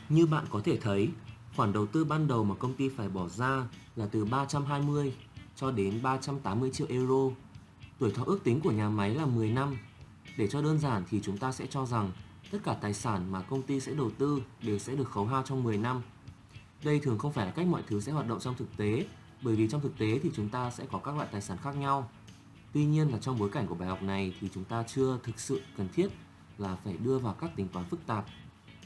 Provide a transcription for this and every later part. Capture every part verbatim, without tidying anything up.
Như bạn có thể thấy, khoản đầu tư ban đầu mà công ty phải bỏ ra là từ ba trăm hai mươi cho đến ba trăm tám mươi triệu euro. Tuổi thọ ước tính của nhà máy là mười năm. Để cho đơn giản thì chúng ta sẽ cho rằng tất cả tài sản mà công ty sẽ đầu tư đều sẽ được khấu hao trong mười năm. Đây thường không phải là cách mọi thứ sẽ hoạt động trong thực tế, bởi vì trong thực tế thì chúng ta sẽ có các loại tài sản khác nhau. Tuy nhiên là trong bối cảnh của bài học này thì chúng ta chưa thực sự cần thiết là phải đưa vào các tính toán phức tạp.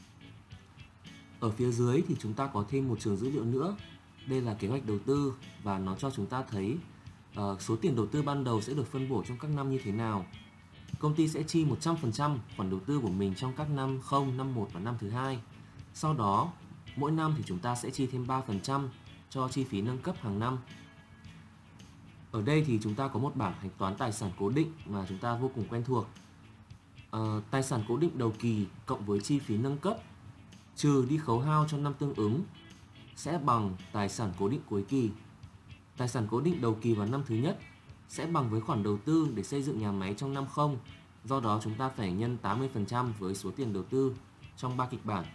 Ở phía dưới thì chúng ta có thêm một trường dữ liệu nữa. Đây là kế hoạch đầu tư và nó cho chúng ta thấy uh, số tiền đầu tư ban đầu sẽ được phân bổ trong các năm như thế nào. Công ty sẽ chi một trăm phần trăm khoản đầu tư của mình trong các năm không, năm một và năm thứ hai. Sau đó, mỗi năm thì chúng ta sẽ chi thêm ba phần trăm cho chi phí nâng cấp hàng năm. Ở đây thì chúng ta có một bảng hạch toán tài sản cố định mà chúng ta vô cùng quen thuộc. Uh, tài sản cố định đầu kỳ cộng với chi phí nâng cấp trừ đi khấu hao cho năm tương ứng sẽ bằng tài sản cố định cuối kỳ. Tài sản cố định đầu kỳ vào năm thứ nhất sẽ bằng với khoản đầu tư để xây dựng nhà máy trong năm không. Do đó chúng ta phải nhân tám mươi phần trăm với số tiền đầu tư trong ba kịch bản.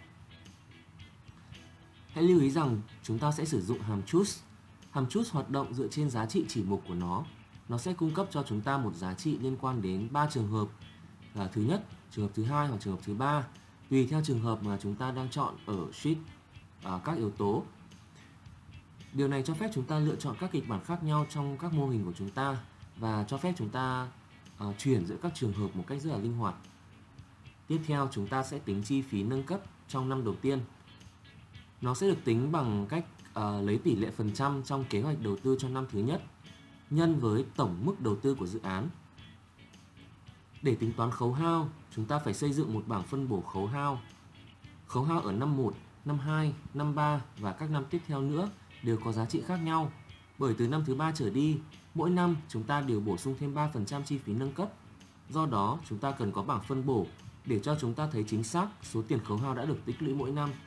Hãy lưu ý rằng chúng ta sẽ sử dụng hàm choose. Hàm choose hoạt động dựa trên giá trị chỉ mục của nó. Nó sẽ cung cấp cho chúng ta một giá trị liên quan đến ba trường hợp. Là thứ nhất, trường hợp thứ hai hoặc trường hợp thứ ba, tùy theo trường hợp mà chúng ta đang chọn ở sheet à, các yếu tố. Điều này cho phép chúng ta lựa chọn các kịch bản khác nhau trong các mô hình của chúng ta và cho phép chúng ta uh, chuyển giữa các trường hợp một cách rất là linh hoạt. Tiếp theo chúng ta sẽ tính chi phí nâng cấp trong năm đầu tiên. Nó sẽ được tính bằng cách uh, lấy tỷ lệ phần trăm trong kế hoạch đầu tư cho năm thứ nhất nhân với tổng mức đầu tư của dự án. Để tính toán khấu hao, chúng ta phải xây dựng một bảng phân bổ khấu hao. Khấu hao ở năm một, năm hai, năm ba và các năm tiếp theo nữa đều có giá trị khác nhau. Bởi từ năm thứ ba trở đi, mỗi năm chúng ta đều bổ sung thêm ba phần trăm chi phí nâng cấp. Do đó, chúng ta cần có bảng phân bổ để cho chúng ta thấy chính xác số tiền khấu hao đã được tích lũy mỗi năm.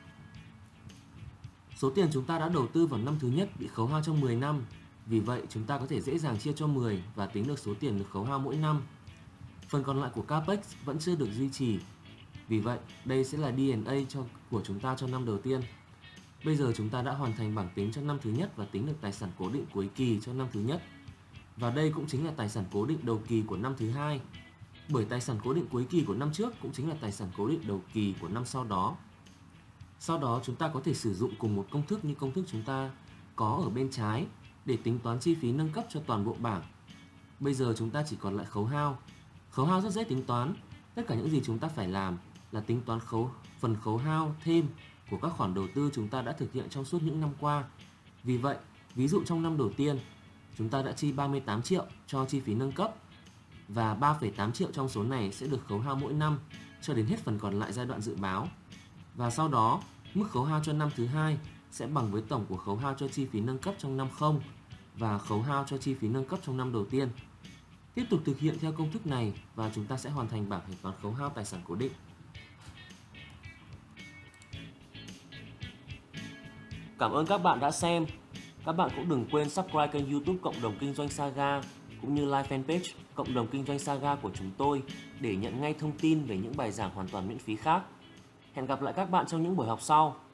Số tiền chúng ta đã đầu tư vào năm thứ nhất bị khấu hao trong mười năm. Vì vậy, chúng ta có thể dễ dàng chia cho mười và tính được số tiền được khấu hao mỗi năm. Phần còn lại của Capex vẫn chưa được duy trì. Vì vậy, đây sẽ là đê en a cho, của chúng ta cho năm đầu tiên. Bây giờ chúng ta đã hoàn thành bảng tính cho năm thứ nhất và tính được tài sản cố định cuối kỳ cho năm thứ nhất. Và đây cũng chính là tài sản cố định đầu kỳ của năm thứ hai. Bởi tài sản cố định cuối kỳ của năm trước cũng chính là tài sản cố định đầu kỳ của năm sau đó. Sau đó chúng ta có thể sử dụng cùng một công thức như công thức chúng ta có ở bên trái để tính toán chi phí nâng cấp cho toàn bộ bảng. Bây giờ chúng ta chỉ còn lại khấu hao. Khấu hao rất dễ tính toán. Tất cả những gì chúng ta phải làm là tính toán khấu, phần khấu hao thêm của các khoản đầu tư chúng ta đã thực hiện trong suốt những năm qua. Vì vậy, ví dụ trong năm đầu tiên, chúng ta đã chi ba mươi tám triệu cho chi phí nâng cấp và ba phẩy tám triệu trong số này sẽ được khấu hao mỗi năm cho đến hết phần còn lại giai đoạn dự báo. Và sau đó, mức khấu hao cho năm thứ hai sẽ bằng với tổng của khấu hao cho chi phí nâng cấp trong năm không và khấu hao cho chi phí nâng cấp trong năm đầu tiên. Tiếp tục thực hiện theo công thức này và chúng ta sẽ hoàn thành bảng hạch toán khấu hao tài sản cố định. Cảm ơn các bạn đã xem. Các bạn cũng đừng quên subscribe kênh YouTube Cộng đồng Kinh doanh Saga cũng như like fanpage Cộng đồng Kinh doanh Saga của chúng tôi để nhận ngay thông tin về những bài giảng hoàn toàn miễn phí khác. Hẹn gặp lại các bạn trong những buổi học sau.